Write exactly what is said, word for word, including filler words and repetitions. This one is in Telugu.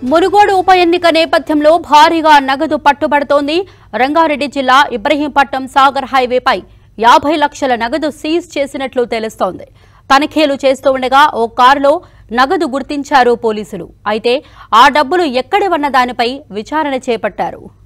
మునుగోడు ఉప ఎన్నిక నేపథ్యంలో భారీగా నగదు పట్టుబడుతోంది. రంగారెడ్డి జిల్లా ఇబ్రహీంపట్నం సాగర్ హైవేపై యాభై లక్షల నగదు సీజ్ చేసినట్లు తెలుస్తోంది. తనిఖీలు చేస్తూ ఉండగా ఓ కారులో నగదు గుర్తించారు పోలీసులు. అయితే ఆ డబ్బులు ఎక్కడ ఉన్న దానిపై విచారణ చేపట్టారు.